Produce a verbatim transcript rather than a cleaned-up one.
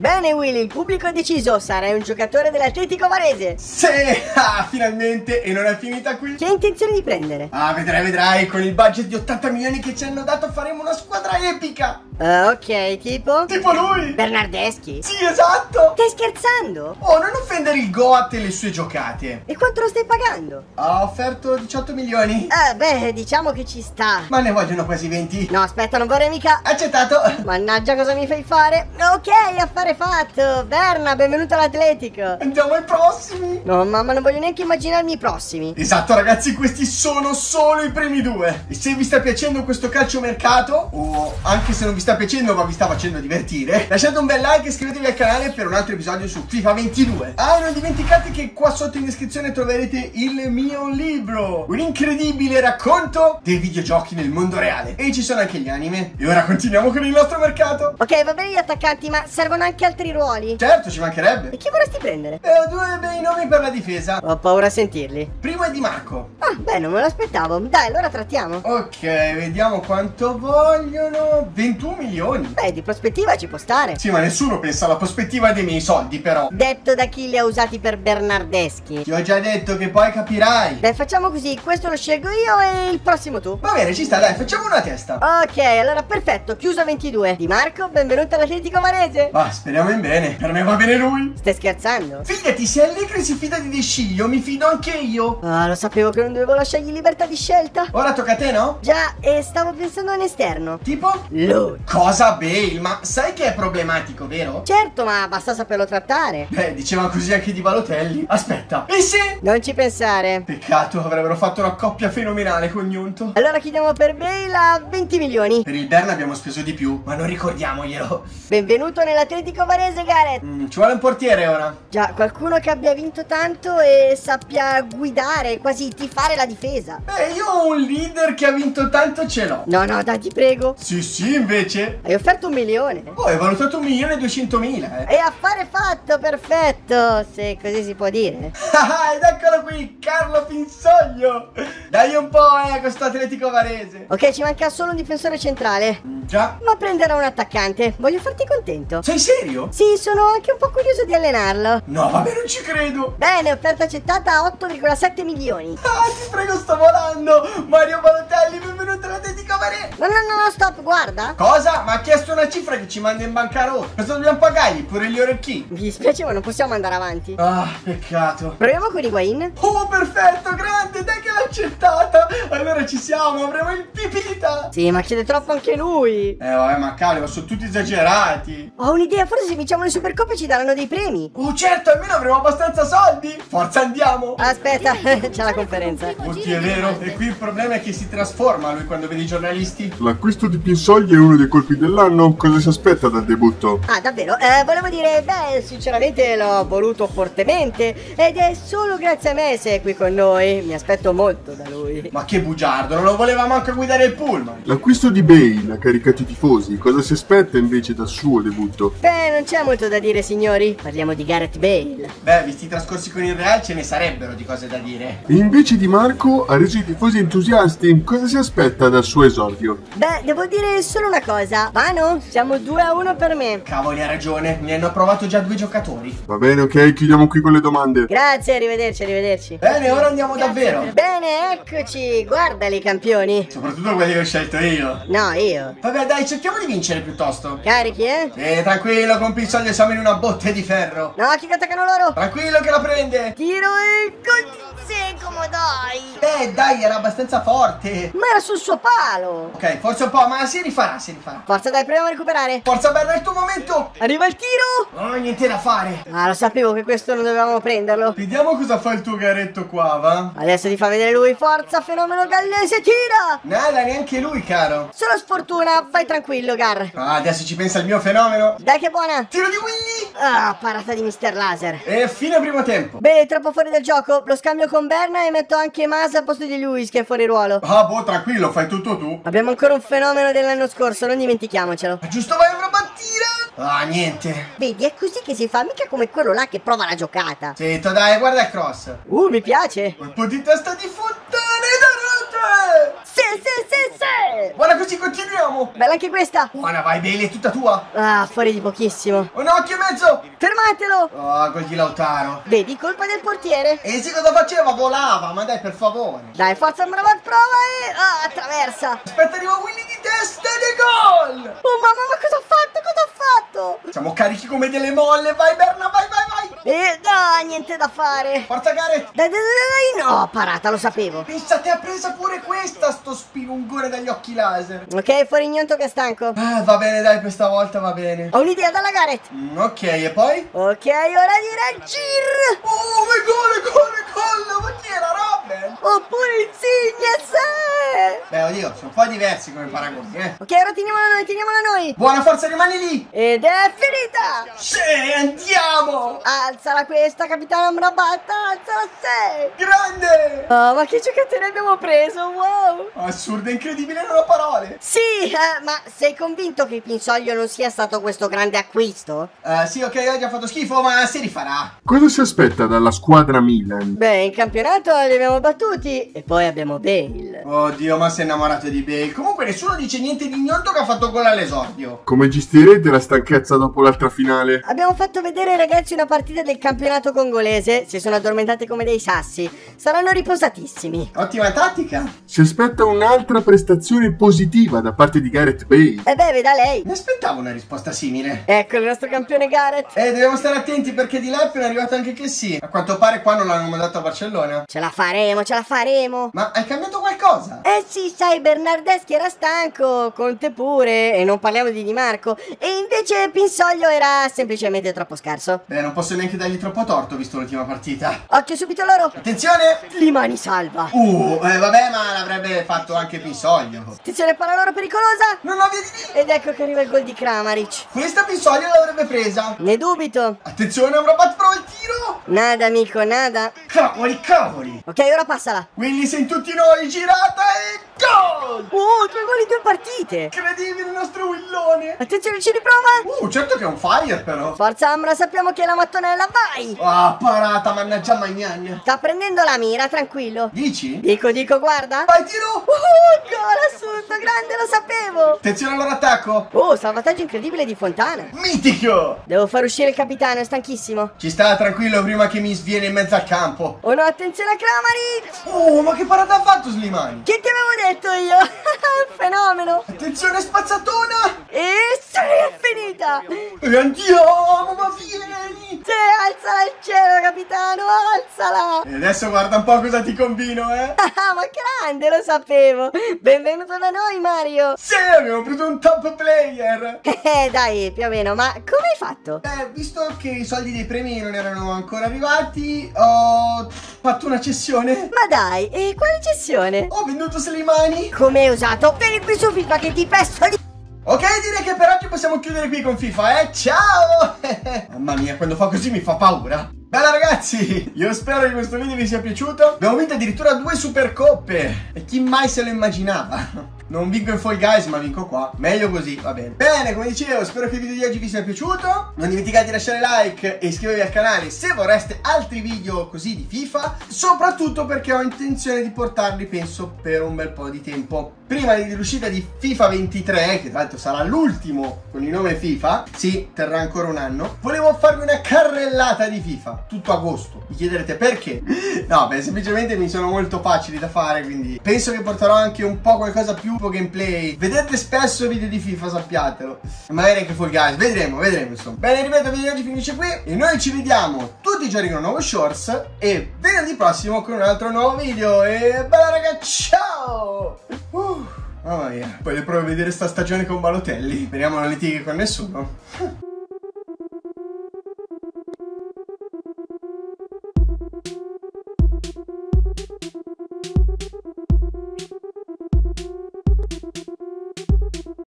Bene Willy, il pubblico ha deciso, sarai un giocatore dell'Atletico Varese. Sì, ah, finalmente, e non è finita qui. Che hai intenzione di prendere? Ah, vedrai, vedrai, con il budget di ottanta milioni che ci hanno dato faremo una squadra epica. Uh, ok, tipo? Tipo lui. Bernardeschi? Sì, esatto. Stai scherzando? Oh, non offendere il Goat e le sue giocate. E quanto lo stai pagando? Ha offerto diciotto milioni. Ah, beh, diciamo che ci sta. Ma ne vogliono quasi venti. No, aspetta, non vorrei mica. Accettato. Mannaggia, cosa mi fai fare? Ok, affare fatto. Berna, benvenuto all'Atletico. Andiamo ai prossimi. No, mamma, non voglio neanche immaginarmi i prossimi. Esatto, ragazzi, questi sono solo i primi due. E se vi sta piacendo questo calciomercato, o anche se non vi sta piacendo ma vi sta facendo divertire, lasciate un bel like e iscrivetevi al canale per un altro episodio su FIFA ventidue. Ah, e non dimenticate che qua sotto in descrizione troverete il mio libro, un incredibile racconto dei videogiochi nel mondo reale. E ci sono anche gli anime. E ora continuiamo con il nostro mercato. Ok, va bene gli attaccanti, ma servono anche altri ruoli. Certo, ci mancherebbe. E chi vorresti prendere? E ho due bei nomi per la difesa. Ho paura a sentirli. Primo è Di Marco. Ah, beh, non me lo aspettavo. Dai, allora trattiamo. Ok, vediamo quanto vogliono. ventuno milioni. Beh, di prospettiva ci può stare. Sì, ma nessuno pensa alla prospettiva dei miei soldi, però. Detto da chi li ha usati per Bernardeschi. Ti ho già detto che poi capirai. Beh, facciamo così, questo lo scelgo io e il prossimo tu. Va bene, ci sta, dai, facciamo una testa. Ok, allora perfetto, chiuso a ventidue. Di Marco, benvenuto all'Atletico Varese. Ma speriamo in bene. Per me va bene lui. Stai scherzando? Fidati, se Allegri si fida di De Sciglio, mi fido anche io. Ah, lo sapevo che non dovevo lasciargli libertà di scelta. Ora tocca a te, no? Già, e stavo pensando a un esterno. Tipo? Lui. Cosa, Bale? Ma sai che è problematico, vero? Certo, ma basta saperlo trattare. Beh, diceva così anche di Balotelli. Aspetta, e se? Non ci pensare. Peccato, avrebbero fatto una coppia fenomenale con Gnunto. Allora chiediamo per Bale a venti milioni. Per il Berna abbiamo speso di più, ma non ricordiamoglielo. Benvenuto nell'Atletico Varese, Gareth. Mm, ci vuole un portiere ora. Già, qualcuno che abbia vinto tanto e sappia guidare, quasi tifare la difesa. Eh, io ho un leader che ha vinto tanto, ce l'ho. No, no, dai, ti prego. Sì, sì, invece. Hai offerto un milione. Oh, hai valutato un milione e duecentomila, eh. E affare fatto, perfetto, se così si può dire. Ah, ed eccolo qui, Carlo Pinsoglio. Dai un po', eh, questo Atletico Varese. Ok, ci manca solo un difensore centrale. Mm, già. Ma prenderò un attaccante, voglio farti contento. Sei serio? Sì, sono anche un po' curioso di allenarlo. No, vabbè, non ci credo. Bene, offerta accettata a otto virgola sette milioni. Ah, ti prego, sto volando. Mario Balotelli, benvenuto all'Atletico Varese. No, no, no, no, stop, guarda. Cosa? Ma ha chiesto una cifra che ci manda in bancarotta. Cosa dobbiamo pagargli? Pure gli orecchi? Mi dispiace, ma non possiamo andare avanti. Ah, peccato. Proviamo con Higuain. Oh, perfetto, grande, dai che l'ha accettata. Allora ci siamo, avremo il pipita. Sì, ma chiede troppo anche lui. Eh, vabbè, ma cavolo, sono tutti esagerati. Ho un'idea, forse se vinciamo le Supercoppe ci daranno dei premi. Oh, certo, almeno avremo abbastanza soldi. Forza, andiamo. Aspetta, c'è la conferenza. Oddio, è vero. E qui il problema è che si trasforma lui quando vede i giornalisti. L'acquisto di Pinsoglio è uno dei colpi dell'anno. Cosa si aspetta dal debutto? Ah, davvero? Eh, volevo dire, beh, sinceramente l'ho voluto fortemente ed è solo grazie a me se è qui con noi. Mi aspetto molto da lui. Ma che bugiardo, non lo voleva manco guidare il pullman. L'acquisto di Bale ha caricato i tifosi. Cosa si aspetta invece dal suo debutto? Beh, non c'è molto da dire, signori. Parliamo di Gareth Bale. Beh, visti i trascorsi con il Real ce ne sarebbero di cose da dire. E invece Di Marco ha reso i tifosi entusiasti. Cosa si aspetta dal suo esordio? Beh, devo dire solo una cosa. Vano, siamo due a uno per me. Cavoli, ha ragione, ne hanno approvato già due giocatori. Va bene, ok, chiudiamo qui con le domande. Grazie, arrivederci, arrivederci. Bene, ora andiamo davvero. Bene, eccoci. Guardali, campioni. Soprattutto quelli che ho scelto io. No, io. Vabbè, dai, cerchiamo di vincere piuttosto. Carichi, eh? Eh, tranquillo, con Pinsoglio siamo in una botte di ferro. No, chi attaccano loro? Tranquillo che la prende. Tiro e gol secco, dai. Eh, dai, era abbastanza forte. Ma era sul suo palo. Ok, forza un po', ma si rifarà, si rifarà. Forza, dai, proviamo a recuperare. Forza, Berna, è il tuo momento. Arriva il tiro. Non ho niente da fare. Ah, lo sapevo che questo non dovevamo prenderlo. Vediamo cosa fa il tuo garetto qua, va? Adesso ti fa vedere lui. Forza, fenomeno gallese, tira. Nada, neanche lui, caro. Solo sfortuna, vai tranquillo, Gar. Ah, adesso ci pensa il mio fenomeno. Dai che buona. Tiro di Willy. Ah, parata di mister Laser. E fine primo tempo. Beh, troppo fuori del gioco. Lo scambio con Berna e metto anche Masa al posto di Lewis che è fuori ruolo. Ah, boh, tranquillo, fai tutto tu. Abbiamo ancora un fenomeno dell'anno scorso, non dimentichiamocelo. Ma giusto, vai, avrò battira. Ah, niente. Vedi, è così che si fa, mica come quello là che prova la giocata. Sento, dai, guarda il cross. Uh, mi piace. Colpo di testa di fontane da rete. Sì, sì, sì, sì! Buona, così continuiamo. Bella anche questa! Buona, vai Bailey, è tutta tua. Ah, fuori di pochissimo. Un occhio e mezzo. Fermatelo! Oh, gol di Lautaro. Vedi, colpa del portiere. E sì, cosa faceva? Volava, ma dai, per favore. Dai, forza Amrabat, prova e... Ah, attraversa! Aspetta, arriva Willy di testa e gol. Oh mamma, ma cosa ha fatto? Cosa ha fatto? Siamo carichi come delle molle. Vai Berna, vai, vai, vai. E no, niente da fare. Forza Gareth. Dai, dai, dai, dai, no, parata, lo sapevo. Pensa, te ha presa pure questa, sto spilungone dagli occhi laser. Ok, fuori Gnonto che è stanco. Ah, va bene, dai, questa volta va bene. Ho un'idea dalla Gareth. Mm, ok, e poi? Ok, ora di Reggir. Oh, che gol, gol, gol. Ma chi era, Robben? Oppure Insigne, sì. Beh, oddio, sono un po' diversi come paragoni, eh. Ok, ora teniamola noi, teniamola noi. Buona, forza, rimani lì. Ed è finita. Sì, andiamo. Alzala questa, capitano Amrabat, alzala, sì. Grande. Oh, ma che giocatore abbiamo preso, wow. Assurdo, incredibile, non ho parole. Sì, eh, ma sei convinto che il Pinsoglio non sia stato questo grande acquisto? Uh, sì, ok, oggi ha fatto schifo, ma si rifarà. Cosa si aspetta dalla squadra Milan? Beh, in campionato li abbiamo battuti e poi abbiamo Bale. Oddio, ma sei innamorato di Bale. Comunque nessuno dice niente di Gnonto che ha fatto gol all'esordio. Come gestirete la stanchezza dopo l'altra finale? Abbiamo fatto vedere ai ragazzi una partita del campionato congolese, si sono addormentati come dei sassi, saranno riposatissimi. Ottima tattica. Si aspetta un'altra prestazione positiva da parte di Gareth Bale. E beh, veda lei. Mi aspettavo una risposta simile. Ecco il nostro campione Gareth. Eh, dobbiamo stare attenti perché di là è appena arrivato anche che sì. A quanto pare qua non l'hanno mandato a Barcellona. Ce la faremo, ce la faremo. Ma hai cambiato qualcosa? Eh sì, sai, Bernardeschi era stanco, Conte pure, e non parliamo di Di Marco. E invece Pinsoglio era semplicemente troppo scarso. Beh, non posso neanche dargli troppo torto visto l'ultima partita. Occhio subito loro. Attenzione! Limani salva. Uh, eh, vabbè, ma l'avrebbe fatto anche Pinsoglio. Attenzione, palla loro pericolosa. Non ho via di lì. Ed ecco che arriva il gol di Kramaric. Questa Pinsoglio l'avrebbe presa. Ne dubito. Attenzione, Amrabat prova il tiro. Nada, amico, nada. Cavoli, cavoli. Ok, ora passala. Willy, sei in tutti noi, girata e gol! Oh, due gol in due partite. Incredibile il nostro Willone. Attenzione, ci riprova. Uh, certo che è un fire però. Forza Ambra, sappiamo che è la mattonella, vai. Ah, parata, mannaggia Magnan. Sta prendendo la mira, tranquillo. Dici? Dico, dico, guarda. Vai, tiro. Uh, gol assurdo, grande, lo sapevo. Attenzione all'attacco. Oh, salvataggio incredibile di Fontana. Mitico. Devo far uscire il capitano, è stanchissimo. Ci sta, tranquillo, prima che mi sviene in mezzo al campo. Oh no, attenzione a Kramaric. Oh, ma che parata ha fatto Slimani? Che ti avevo detto io? Fenomeno. Attenzione, spazzatona. E sì, è finita. E andiamo, ma vieni. Sì, alzala al cielo, capitano, alzala. E adesso guarda un po' cosa ti combino, eh. Ah, ma grande, lo sapevo. Benvenuto da noi, Mario. Sì, abbiamo preso un top player. Eh, dai, più o meno, ma come hai fatto? Beh, visto che i soldi dei premi non erano ancora arrivati, ho fatto una cessione. Ma dai, e quale cessione? Ho venduto Slimani. Come hai usato? Vieni qui su FIFA che ti pesto di... Ok, direi che per oggi possiamo chiudere qui con FIFA, eh. Ciao. Mamma mia, quando fa così mi fa paura. Bella ragazzi, io spero che questo video vi sia piaciuto. Abbiamo vinto addirittura due supercoppe. E chi mai se lo immaginava? Non vinco in Fall Guys ma vinco qua. Meglio così, va bene. Bene, come dicevo, spero che il video di oggi vi sia piaciuto. Non dimenticate di lasciare like e iscrivervi al canale se vorreste altri video così di FIFA. Soprattutto perché ho intenzione di portarli, penso, per un bel po' di tempo. Prima dell'uscita di FIFA ventitré, che tra l'altro sarà l'ultimo con il nome FIFA, sì, terrà ancora un anno, volevo farvi una carrellata di FIFA, tutto agosto. Mi chiederete perché? No, beh, semplicemente mi sono molto facili da fare, quindi penso che porterò anche un po' qualcosa più gameplay. Vedete spesso video di FIFA, sappiatelo. E magari anche Fall Guys, vedremo, vedremo insomma. Bene, ripeto, il video di oggi finisce qui e noi ci vediamo tutti i giorni con un nuovo Shorts e venerdì prossimo con un altro nuovo video. E bella raga, ciao! Uh, mamma mia, poi le provo a vedere sta stagione con Balotelli. Speriamo non litighi con nessuno.